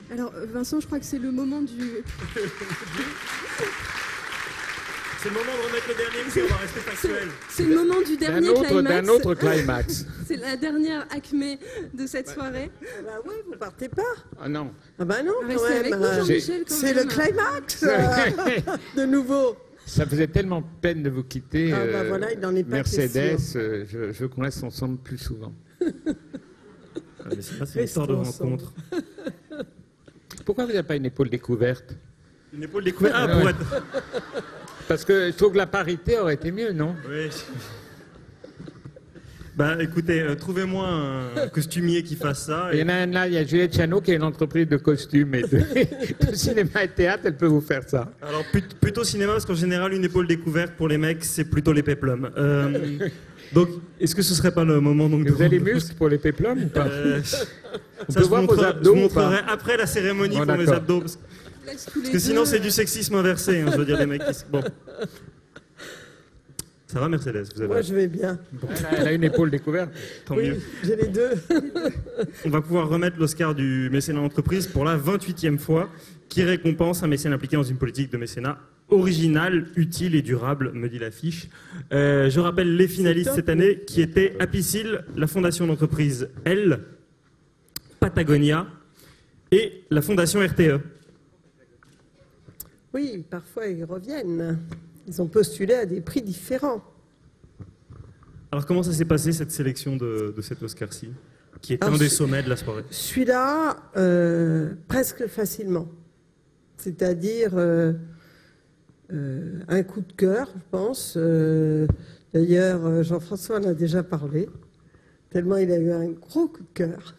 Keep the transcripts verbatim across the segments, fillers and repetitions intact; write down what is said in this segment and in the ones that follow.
Alors, Vincent, je crois que c'est le moment du... C'est le moment de remettre le dernier, parce qu'on va rester factuel. C'est le moment du dernier D'un autre, climax. d'un autre climax. C'est la dernière acmé de cette soirée. Ah bah oui, vous partez pas. Ah non. Ah bah non, quand Restez avec même. nous, euh, Jean-Michel, quand C'est même. le climax, euh, de nouveau. Ça faisait tellement peine de vous quitter. Ah bah euh, voilà, il n'en est pas Mercedes, question. euh, je, je veux qu'on reste ensemble plus souvent. Ah, mais c'est pas une histoire de Restons ensemble. rencontre. Pourquoi vous n'avez pas une épaule découverte? Une épaule découverte. Ah, Ouais. pour être... Parce que je trouve que la parité aurait été mieux, non? Oui. Bah écoutez, euh, trouvez-moi un costumier qui fasse ça. Il y Et... en a un là, il y a Juliette Chano qui a une entreprise de costumes et de, de cinéma et de théâtre, elle peut vous faire ça. Alors plut- plutôt cinéma, parce qu'en général, une épaule découverte pour les mecs, c'est plutôt les péplums. Euh, donc, est-ce que ce serait pas le moment donc Et de... vous avez les muscles pour les péplums ou pas? Euh, On ça, peut je voir vous vos montre- abdos je vous ou pas? montrerai après la cérémonie Bon, pour mes d'accord. abdos. Parce, Laisse tous les parce que sinon, deux, c'est euh, du sexisme inversé, hein, je veux dire, les mecs qui... se- Bon. Ça va, Mercedes, vous avez... Moi, je vais bien. Elle a, elle a une épaule découverte. Tant Oui, mieux. j'ai les deux. On va pouvoir remettre l'Oscar du mécénat entreprise pour la vingt-huitième fois, qui récompense un mécène impliqué dans une politique de mécénat originale, utile et durable, me dit l'affiche. Euh, je rappelle les finalistes cette année, qui étaient Apicil, la fondation d'entreprise Elle, Patagonia et la fondation R T E. Oui, parfois ils reviennent. Ils ont postulé à des prix différents. Alors comment ça s'est passé cette sélection de, de cet Oscar-ci, qui est Alors, un des ce- sommets de la soirée? Celui-là, euh, presque facilement. C'est-à-dire euh, euh, un coup de cœur, je pense. Euh, D'ailleurs, euh, Jean-François en a déjà parlé, tellement il a eu un gros coup de cœur.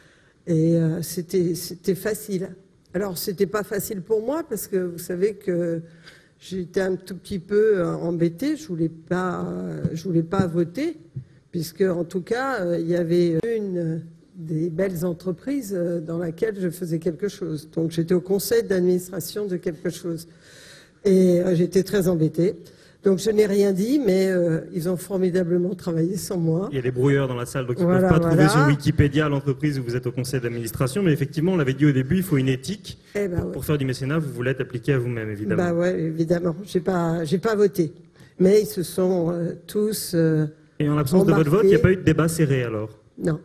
Et euh, c'était c'était facile. Alors, c'était pas facile pour moi, parce que vous savez que j'étais un tout petit peu euh, embêtée. Je voulais pas, euh, je voulais pas voter, puisque en tout cas, euh, il y avait une des belles entreprises euh, dans laquelle je faisais quelque chose. Donc, j'étais au conseil d'administration de quelque chose. Et euh, j'étais très embêtée. Donc, je n'ai rien dit, mais euh, ils ont formidablement travaillé sans moi. Il y a des brouilleurs dans la salle, donc ils ne Voilà, peuvent pas voilà. trouver sur Wikipédia l'entreprise où vous êtes au conseil d'administration. Mais effectivement, on l'avait dit au début, il faut une éthique. Eh ben, ouais. Pour faire du mécénat, vous voulez être appliqué à vous-même, évidemment. Bah ouais, évidemment. J'ai pas, j'ai pas voté. Mais ils se sont euh, tous... euh, Et en l'absence de votre vote, il n'y a embarqués. pas eu de débat serré alors? Non.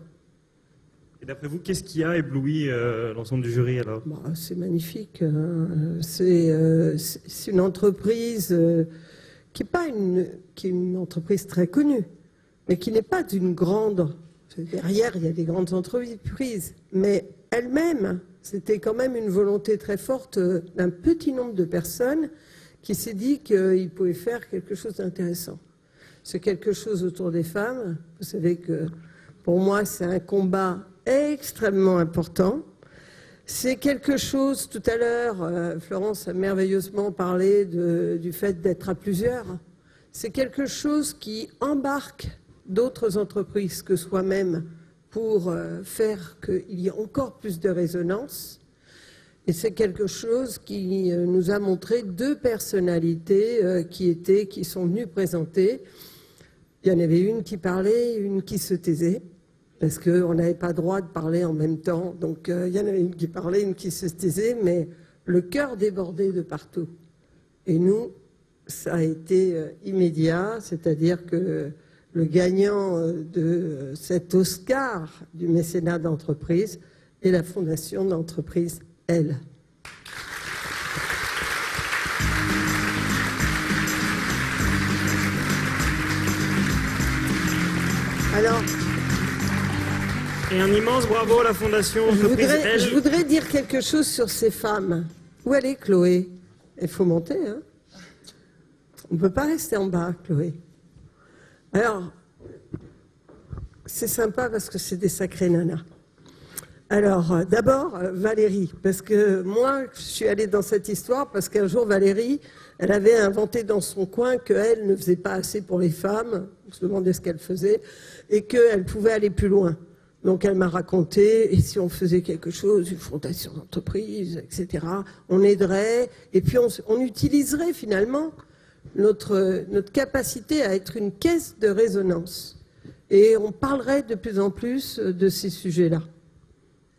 Et d'après vous, qu'est-ce qui a ébloui euh, l'ensemble du jury alors? Bah, c'est magnifique. hein. C'est euh, c'est- c'est une entreprise euh, qui n'est pas une, qui est une entreprise très connue, mais qui n'est pas d'une grande... Derrière, il y a des grandes entreprises. Mais elle-même, c'était quand même une volonté très forte euh, d'un petit nombre de personnes qui s'est dit qu'ils pouvaient faire quelque chose d'intéressant. C'est quelque chose autour des femmes. Vous savez que pour moi, c'est un combat extrêmement important. C'est quelque chose, tout à l'heure, euh, Florence a merveilleusement parlé de- du fait d'être à plusieurs. C'est quelque chose qui embarque d'autres entreprises que soi-même pour euh, faire qu'il y ait encore plus de résonance. Et c'est quelque chose qui euh, nous a montré deux personnalités euh, qui étaient, qui sont venues présenter. Il y en avait une qui parlait, une qui se taisait, parce qu'on n'avait pas droit de parler en même temps. Donc euh, il y en avait une qui parlait, une qui se taisait, mais le cœur débordait de partout. Et nous, ça a été euh, immédiat, c'est-à-dire que le gagnant euh, de cet Oscar du mécénat d'entreprise est la fondation d'entreprise Elle. Alors, Et un immense bravo à la fondation je entreprise voudrais, Elle. je voudrais dire quelque chose sur ces femmes. Où elle est, Chloé? Il faut monter, hein? On ne peut pas rester en bas, Chloé. Alors, c'est sympa parce que c'est des sacrées nanas. Alors, euh, d'abord, euh, Valérie, parce que moi, je suis allée dans cette histoire parce qu'un jour, Valérie, elle avait inventé dans son coin qu'elle ne faisait pas assez pour les femmes, on se demandait ce qu'elle faisait, et qu'elle pouvait aller plus loin. Donc, elle m'a raconté, et si on faisait quelque chose, une fondation d'entreprise, et cetera, on aiderait, et puis on, on utiliserait finalement notre, notre capacité à être une caisse de résonance. Et on parlerait de plus en plus de ces sujets-là.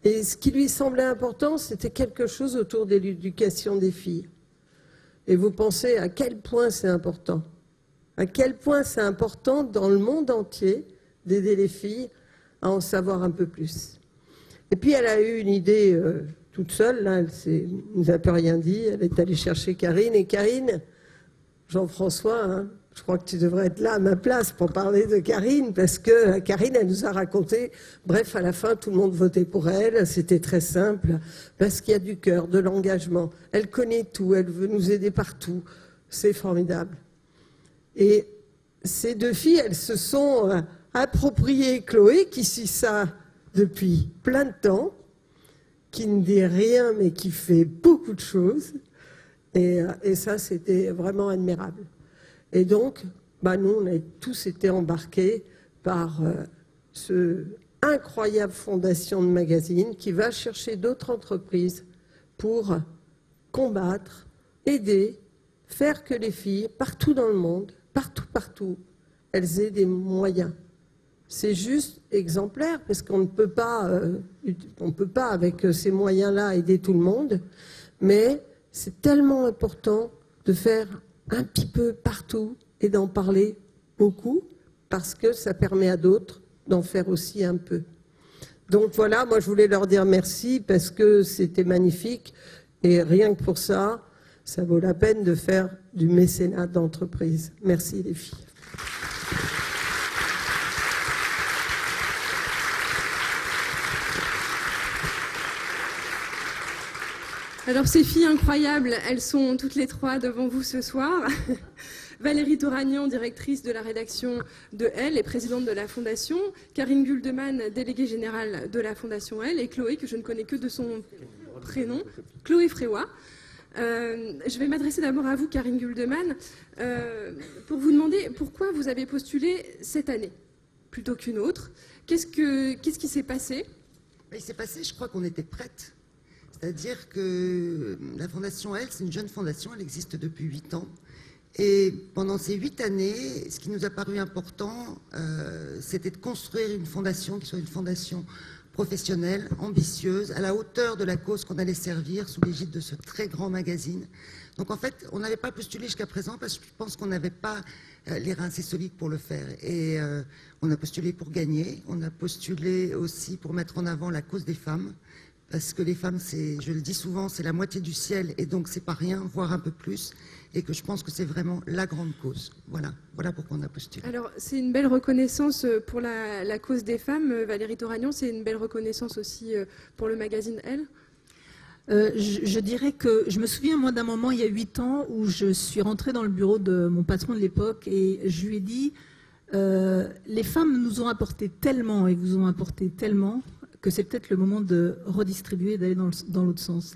Et ce qui lui semblait important, c'était quelque chose autour de l'éducation des filles. Et vous pensez à quel point c'est important, à quel point c'est important dans le monde entier d'aider les filles à en savoir un peu plus. Et puis elle a eu une idée euh, toute seule, là, elle ne nous a plus rien dit, elle est allée chercher Karine, et Karine, Jean-François, hein, je crois que tu devrais être là à ma place pour parler de Karine, parce que Karine, elle nous a raconté, bref, à la fin, tout le monde votait pour elle, c'était très simple, parce qu'il y a du cœur, de l'engagement, elle connaît tout, elle veut nous aider partout, c'est formidable. Et ces deux filles, elles se sont euh, appropriées Chloé, qui suit ça depuis plein de temps, qui ne dit rien, mais qui fait beaucoup de choses, et, et ça, c'était vraiment admirable. Et donc, bah nous, on a tous été embarqués par euh, ce incroyable fondation de magazine qui va chercher d'autres entreprises pour combattre, aider, faire que les filles, partout dans le monde, partout, partout, elles aient des moyens. C'est juste exemplaire, parce qu'on ne peut pas, euh, on ne peut pas, avec ces moyens-là, aider tout le monde, mais c'est tellement important de faire un petit peu partout et d'en parler beaucoup, parce que ça permet à d'autres d'en faire aussi un peu. Donc voilà, moi je voulais leur dire merci, parce que c'était magnifique, et rien que pour ça, ça vaut la peine de faire du mécénat d'entreprise. Merci les filles. Alors ces filles incroyables, elles sont toutes les trois devant vous ce soir. Valérie Toragnan, directrice de la rédaction de Elle et présidente de la Fondation, Karine Guldemann, déléguée générale de la Fondation Elle, et Chloé, que je ne connais que de son prénom, Chloé Fréois. Euh, je vais m'adresser d'abord à vous, Karine Guldemann, euh, pour vous demander pourquoi vous avez postulé cette année plutôt qu'une autre. Qu'est-ce que, qu'est-ce qui s'est passé? Il s'est passé, je crois qu'on était prête. C'est-à-dire que la Fondation Elle, c'est une jeune fondation, elle existe depuis huit ans. Et pendant ces huit années, ce qui nous a paru important, euh, c'était de construire une fondation qui soit une fondation professionnelle, ambitieuse, à la hauteur de la cause qu'on allait servir sous l'égide de ce très grand magazine. Donc en fait, on n'avait pas postulé jusqu'à présent parce que je pense qu'on n'avait pas euh, les reins assez solides pour le faire. Et euh, on a postulé pour gagner, on a postulé aussi pour mettre en avant la cause des femmes. Parce que les femmes, c'est, je le dis souvent, c'est la moitié du ciel, et donc c'est pas rien, voire un peu plus, et que je pense que c'est vraiment la grande cause. Voilà, voilà pourquoi on a postulé. Alors, c'est une belle reconnaissance pour la, la cause des femmes, Valérie Toragnan, c'est une belle reconnaissance aussi pour le magazine Elle. Euh, je, je dirais que je me souviens, moi, d'un moment, il y a huit ans, où je suis rentrée dans le bureau de mon patron de l'époque, et je lui ai dit, euh, les femmes nous ont apporté tellement, et vous ont apporté tellement, que c'est peut-être le moment de redistribuer, d'aller dans, dans l'autre sens.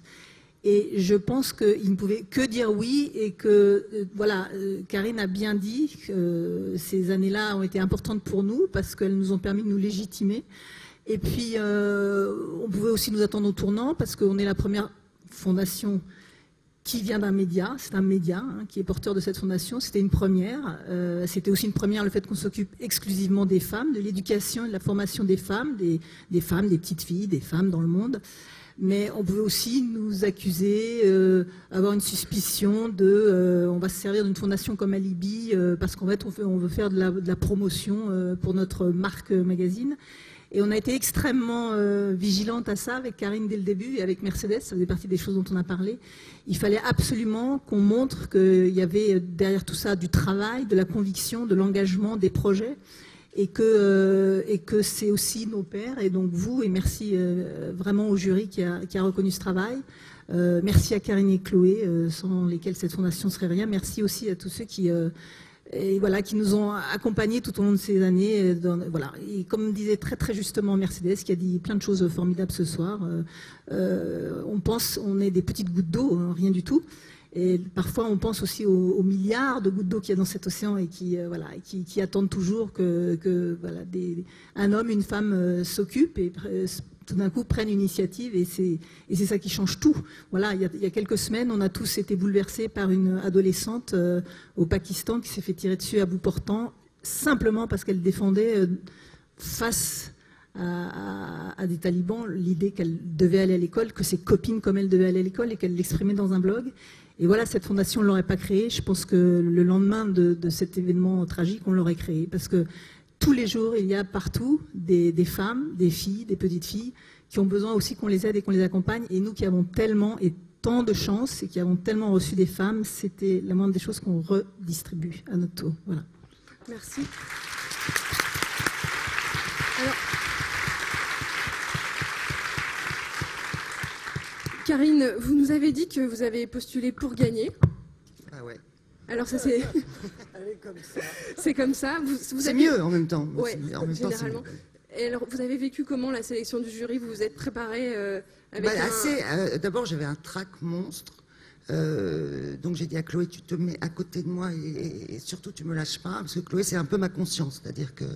Et je pense qu'il ne pouvait que dire oui, et que, euh, voilà, euh, Karine a bien dit que euh, ces années-là ont été importantes pour nous, parce qu'elles nous ont permis de nous légitimer. Et puis, euh, on pouvait aussi nous attendre au tournant, parce qu'on est la première fondation qui vient d'un média, c'est un média hein, qui est porteur de cette fondation, c'était une première. Euh, c'était aussi une première le fait qu'on s'occupe exclusivement des femmes, de l'éducation et de la formation des femmes, des, des femmes, des petites filles, des femmes dans le monde. Mais on pouvait aussi nous accuser, euh, avoir une suspicion de euh, on va se servir d'une fondation comme Alibi euh, parce qu'en fait on, fait on veut faire de la, de la promotion euh, pour notre marque euh, magazine. Et on a été extrêmement euh, vigilante à ça avec Karine dès le début et avec Mercedes, ça faisait partie des choses dont on a parlé. Il fallait absolument qu'on montre qu'il y avait derrière tout ça du travail, de la conviction, de l'engagement, des projets, et que, euh, et que c'est aussi nos pairs. Et donc vous, et merci euh, vraiment au jury qui a, qui a reconnu ce travail. Euh, merci à Karine et Chloé, euh, sans lesquelles cette fondation ne serait rien. Merci aussi à tous ceux qui... Euh, Et voilà, qui nous ont accompagnés tout au long de ces années. Dans, voilà. Et comme disait très très justement Mercedes, qui a dit plein de choses formidables ce soir, euh, euh, on pense, on est des petites gouttes d'eau, hein, rien du tout. Et parfois, on pense aussi aux, aux milliards de gouttes d'eau qu'il y a dans cet océan et qui, euh, voilà, qui, qui attendent toujours que, que voilà, des, un homme, une femme euh, s'occupent et euh, tout d'un coup prennent une initiative, et c'est, et c'est ça qui change tout. Voilà, il y, a, il y a quelques semaines, on a tous été bouleversés par une adolescente euh, au Pakistan qui s'est fait tirer dessus à bout portant, simplement parce qu'elle défendait euh, face à, à, à des talibans l'idée qu'elle devait aller à l'école, que ses copines comme elle devaient aller à l'école et qu'elle l'exprimait dans un blog. Et voilà, cette fondation, on ne l'aurait pas créée. Je pense que le lendemain de, de cet événement tragique, on l'aurait créée. Parce que tous les jours, il y a partout des, des femmes, des filles, des petites filles, qui ont besoin aussi qu'on les aide et qu'on les accompagne. Et nous qui avons tellement et tant de chance et qui avons tellement reçu des femmes, c'était la moindre des choses qu'on redistribue à notre tour. Voilà. Merci. Alors, Karine, vous nous avez dit que vous avez postulé pour gagner. Ah ouais. Alors ça c'est... Elle est comme ça. C'est comme ça. Vous, vous C'est avez... mieux en même temps. Ouais, en même temps, généralement. Et alors, vous avez vécu comment la sélection du jury? Vous vous êtes préparé euh, avec bah, un... assez, euh, D'abord, j'avais un trac monstre. Euh, donc j'ai dit à Chloé, tu te mets à côté de moi et, et surtout tu me lâches pas, parce que Chloé c'est un peu ma conscience, c'est-à-dire que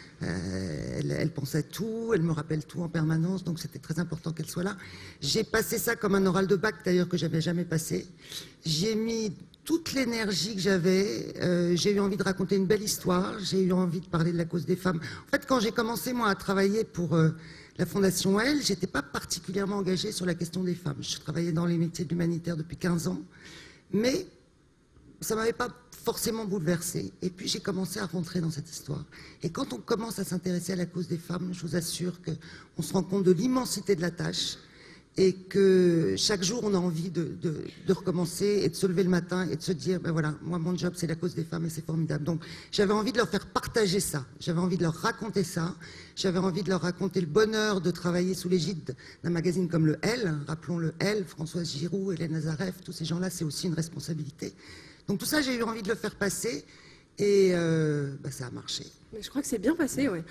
euh, elle, elle pense à tout, elle me rappelle tout en permanence, donc c'était très important qu'elle soit là. J'ai passé ça comme un oral de bac d'ailleurs que j'avais jamais passé. J'ai mis toute l'énergie que j'avais, euh, j'ai eu envie de raconter une belle histoire, j'ai eu envie de parler de la cause des femmes. En fait, quand j'ai commencé moi à travailler pour euh, la Fondation Elle, j'étais pas particulièrement engagée sur la question des femmes. Je travaillais dans les métiers de l'humanitaire depuis quinze ans, mais ça m'avait pas forcément bouleversée. Et puis j'ai commencé à rentrer dans cette histoire. Et quand on commence à s'intéresser à la cause des femmes, je vous assure qu'on se rend compte de l'immensité de la tâche et que chaque jour on a envie de, de, de recommencer et de se lever le matin et de se dire, ben voilà, moi mon job c'est la cause des femmes et c'est formidable. Donc j'avais envie de leur faire partager ça, j'avais envie de leur raconter ça, j'avais envie de leur raconter le bonheur de travailler sous l'égide d'un magazine comme le Elle, rappelons le Elle, Françoise Giroud, Hélène Nazareff, tous ces gens-là, c'est aussi une responsabilité. Donc tout ça, j'ai eu envie de le faire passer et euh, bah, ça a marché. Mais je crois que c'est bien passé, oui.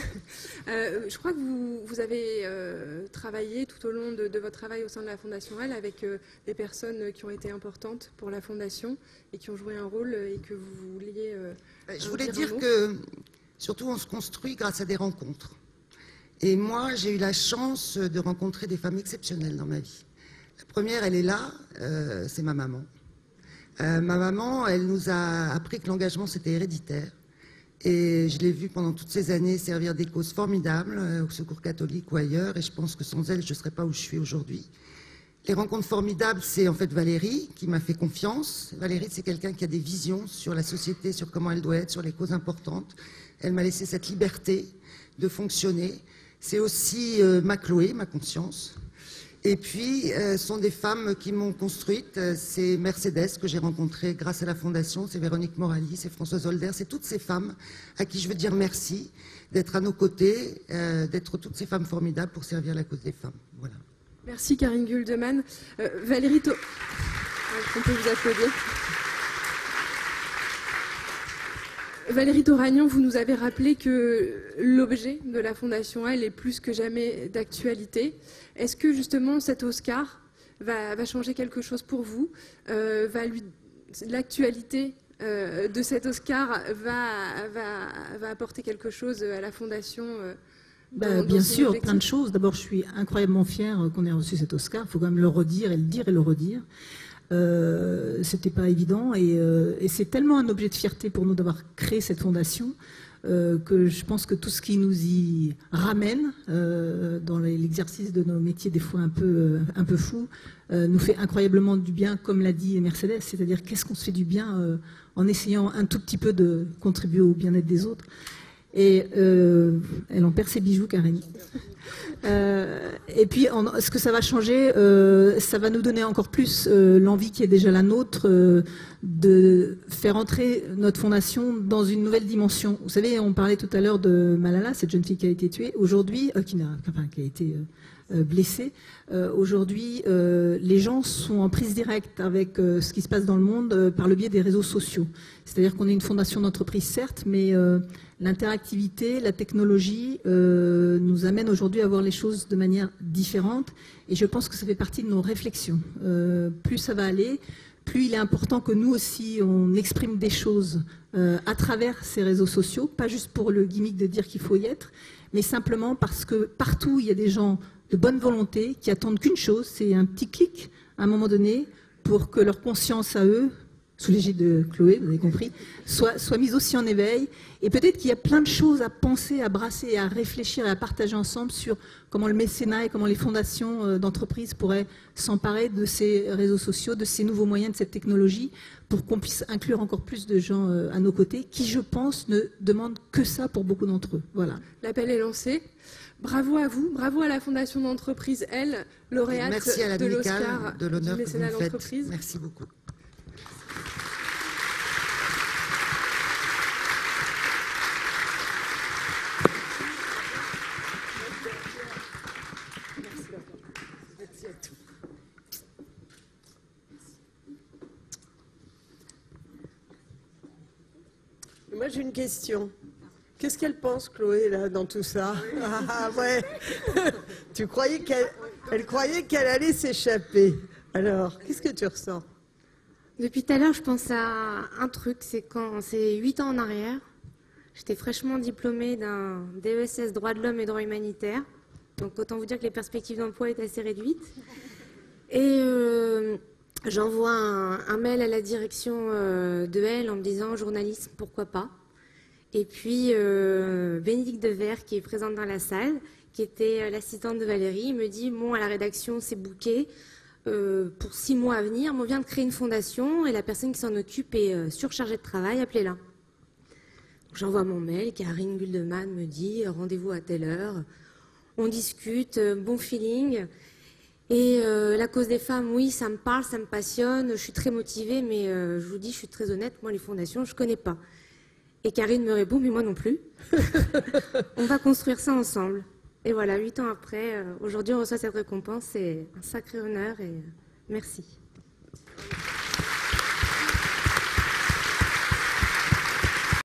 euh, je crois que vous, vous avez euh, travaillé tout au long de, de votre travail au sein de la Fondation Elle avec euh, des personnes qui ont été importantes pour la Fondation et qui ont joué un rôle et que vous vouliez... Euh, je voulais dire que, surtout, on se construit grâce à des rencontres. Et moi, j'ai eu la chance de rencontrer des femmes exceptionnelles dans ma vie. La première, elle est là, euh, c'est ma maman. Euh, ma maman, elle nous a appris que l'engagement, c'était héréditaire. Et je l'ai vue pendant toutes ces années servir des causes formidables, euh, au Secours catholique ou ailleurs, et je pense que sans elle, je ne serais pas où je suis aujourd'hui. Les rencontres formidables, c'est en fait Valérie qui m'a fait confiance. Valérie, c'est quelqu'un qui a des visions sur la société, sur comment elle doit être, sur les causes importantes. Elle m'a laissé cette liberté de fonctionner. C'est aussi euh, ma Chloé, ma conscience. Et puis, euh, sont des femmes qui m'ont construite. C'est Mercedes que j'ai rencontrée grâce à la Fondation, c'est Véronique Morali, c'est Françoise Holder, c'est toutes ces femmes à qui je veux dire merci d'être à nos côtés, euh, d'être toutes ces femmes formidables pour servir la cause des femmes. Voilà. Merci Karine Guldemann. Euh, Valérie To... On peut vous applaudir. Valérie Toragnan, vous nous avez rappelé que l'objet de la Fondation Elle est plus que jamais d'actualité. Est-ce que justement cet Oscar va, va changer quelque chose pour vous euh, va lui, l'actualité euh, de cet Oscar va, va, va apporter quelque chose à la Fondation euh, bah, dans, Bien dans sûr, objectif. plein de choses. D'abord, je suis incroyablement fière qu'on ait reçu cet Oscar. Il faut quand même le redire et le dire et le redire. Euh, c'était pas évident et, euh, et c'est tellement un objet de fierté pour nous d'avoir créé cette fondation euh, que je pense que tout ce qui nous y ramène euh, dans l'exercice de nos métiers des fois un peu, euh, un peu fous euh, nous fait incroyablement du bien, comme l'a dit Mercedes, c'est-à-dire qu'est-ce qu'on se fait du bien euh, en essayant un tout petit peu de contribuer au bien-être des autres. Et euh, elle en perd ses bijoux, Karine. Euh, et puis, en, ce que ça va changer, euh, ça va nous donner encore plus euh, l'envie qui est déjà la nôtre euh, de faire entrer notre fondation dans une nouvelle dimension. Vous savez, on parlait tout à l'heure de Malala, cette jeune fille qui a été tuée. Aujourd'hui, euh, qui, enfin, qui a été euh, blessée. Euh, Aujourd'hui, euh, les gens sont en prise directe avec euh, ce qui se passe dans le monde euh, par le biais des réseaux sociaux. C'est-à-dire qu'on est une fondation d'entreprise, certes, mais euh, l'interactivité, la technologie euh, nous amène aujourd'hui à voir les choses de manière différente. Et je pense que ça fait partie de nos réflexions. Euh, plus ça va aller, plus il est important que nous aussi, on exprime des choses euh, à travers ces réseaux sociaux, pas juste pour le gimmick de dire qu'il faut y être, mais simplement parce que partout, il y a des gens de bonne volonté qui attendent qu'une chose, c'est un petit clic à un moment donné pour que leur conscience à eux sous l'égide de Chloé, vous avez compris, soit, soit mise aussi en éveil. Et peut-être qu'il y a plein de choses à penser, à brasser, à réfléchir et à partager ensemble sur comment le mécénat et comment les fondations d'entreprises pourraient s'emparer de ces réseaux sociaux, de ces nouveaux moyens, de cette technologie, pour qu'on puisse inclure encore plus de gens à nos côtés, qui, je pense, ne demandent que ça pour beaucoup d'entre eux. Voilà. L'appel est lancé. Bravo à vous, bravo à la Fondation d'entreprise, elle, lauréate Merci à de l'Amicale l'Oscar de l'honneur du que vous mécénat me faites. d'entreprise. Merci beaucoup. Moi, j'ai une question. Qu'est-ce qu'elle pense, Chloé, là, dans tout ça? Ah ouais. Tu croyais qu'elle, elle croyait qu'elle allait s'échapper. Alors, qu'est-ce que tu ressens? Depuis tout à l'heure, je pense à un truc, c'est quand c'est huit ans en arrière, j'étais fraîchement diplômée d'un D E S S droit de l'homme et droit humanitaire. Donc autant vous dire que les perspectives d'emploi étaient assez réduites. Et euh, j'envoie un, un mail à la direction euh, de elle en me disant journalisme, pourquoi pas. Et puis euh, Bénédicte Devers, qui est présente dans la salle, qui était l'assistante de Valérie, me dit bon, à la rédaction, c'est booké. Euh, pour six mois à venir, on vient de créer une fondation et la personne qui s'en occupe est euh, surchargée de travail, appelez-la. J'envoie mon mail, Karine Guldemann me dit rendez-vous à telle heure, on discute, euh, bon feeling. Et euh, la cause des femmes, oui, ça me parle, ça me passionne, je suis très motivée, mais euh, je vous dis, je suis très honnête, moi les fondations, je ne connais pas. Et Karine me répond, mais moi non plus. On va construire ça ensemble. Et voilà, huit ans après, euh, aujourd'hui on reçoit cette récompense, c'est un sacré honneur et euh, merci.